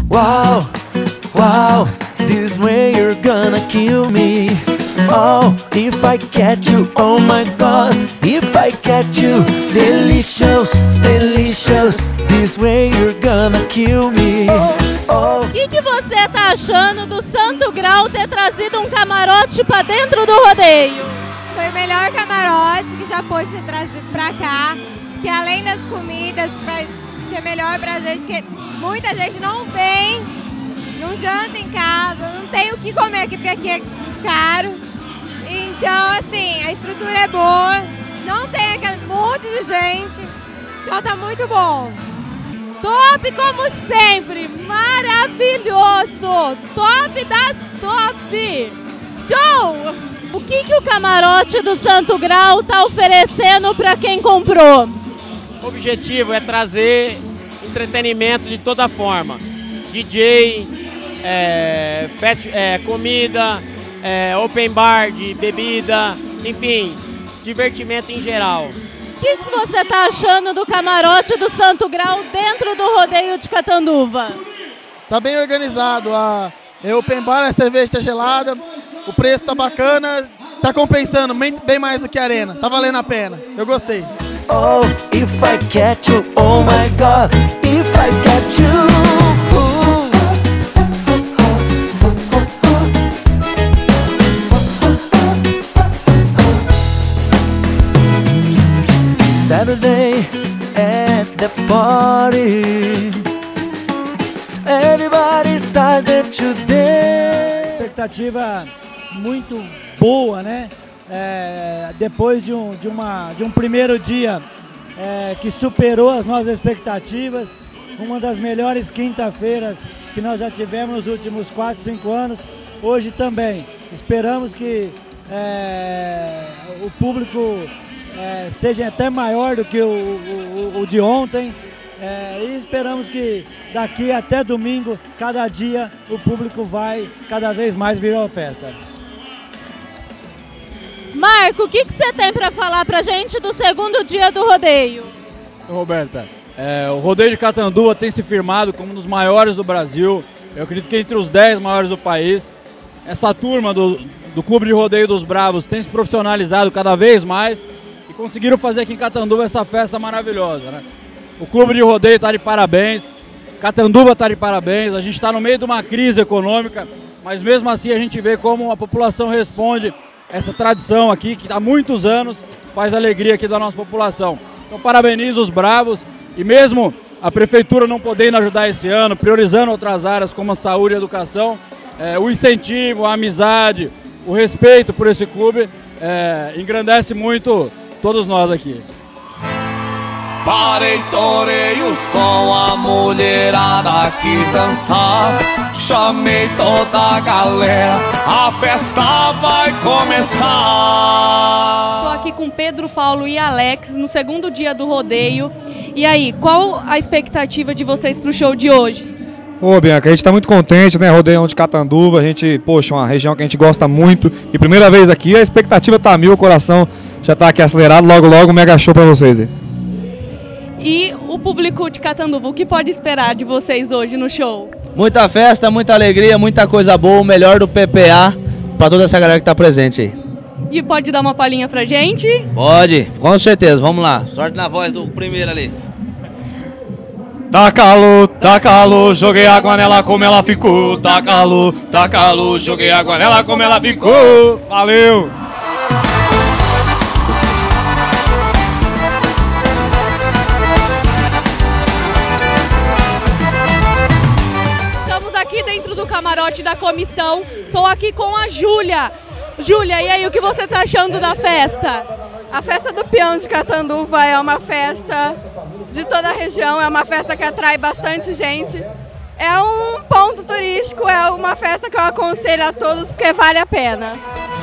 Wow, wow, this way you're gonna kill me. Oh, if I catch you, oh my God, if I catch you, delicious, delicious, this way you're gonna kill me. Oh. O que você tá achando do Santo Grau ter trazido um camarote pra dentro do rodeio? Foi o melhor camarote que já pôde ter trazido pra cá, que além das comidas vai ser melhor pra gente, porque muita gente não vem, não janta em casa, não tem o que comer aqui, porque aqui é caro. Então, assim, a estrutura é boa, não tem aquele monte de gente, então tá muito bom. Top como sempre, maravilhoso, top das top, show! O que o camarote do Santo Grau tá oferecendo para quem comprou? O objetivo é trazer entretenimento de toda forma, DJ, comida, open bar de bebida, enfim, divertimento em geral. O que você está achando do camarote do Santo Grau dentro do rodeio de Catanduva? Tá bem organizado, é open bar, a cerveja está gelada, o preço tá bacana, tá compensando bem mais do que a arena, tá valendo a pena, eu gostei. Oh, if I catch you, oh my God, if I catch you. Saturday at the party, everybody started to dance. Expectativa muito boa, né? Depois de um primeiro dia que superou as nossas expectativas, uma das melhores quinta-feiras que nós já tivemos nos últimos 4, 5 anos, hoje também. Esperamos que o público seja até maior do que o de ontem, e esperamos que daqui até domingo, cada dia, o público vai cada vez mais vir à festa. Marco, o que você tem para falar pra gente do segundo dia do rodeio? Roberta, o rodeio de Catanduva tem se firmado como um dos maiores do Brasil, eu acredito que entre os 10 maiores do país. Essa turma do Clube de Rodeio dos Bravos tem se profissionalizado cada vez mais e conseguiram fazer aqui em Catanduva essa festa maravilhosa, né? O Clube de Rodeio está de parabéns, Catanduva está de parabéns, a gente está no meio de uma crise econômica, mas mesmo assim a gente vê como a população responde essa tradição aqui, que há muitos anos faz alegria aqui da nossa população. Então parabenizo os Bravos, e mesmo a Prefeitura não podendo ajudar esse ano, priorizando outras áreas como a saúde e a educação, o incentivo, a amizade, o respeito por esse clube engrandece muito todos nós aqui. Parei, torei o som, a mulherada quis dançar. Chamei toda a galera, a festa vai começar. Estou aqui com Pedro, Paulo e Alex no segundo dia do rodeio. E aí, qual a expectativa de vocês para o show de hoje? Ô Bianca, a gente está muito contente, né? Rodeio de Catanduva, a gente, poxa, uma região que a gente gosta muito. E primeira vez aqui, a expectativa tá mil, o coração já tá aqui acelerado, logo um mega show para vocês aí. E o público de Catanduva, o que pode esperar de vocês hoje no show? Muita festa, muita alegria, muita coisa boa, o melhor do PPA para toda essa galera que tá presente aí. E pode dar uma palhinha pra gente? Pode, com certeza, vamos lá. Sorte na voz do primeiro ali. Tá calor, joguei água nela como ela ficou. Tá calor, joguei água nela como ela ficou. Valeu! Aqui dentro do camarote da comissão, tô aqui com a Júlia. Júlia, e aí, o que você tá achando da festa? A festa do Peão de Catanduva é uma festa de toda a região, é uma festa que atrai bastante gente. É um ponto turístico, é uma festa que eu aconselho a todos porque vale a pena.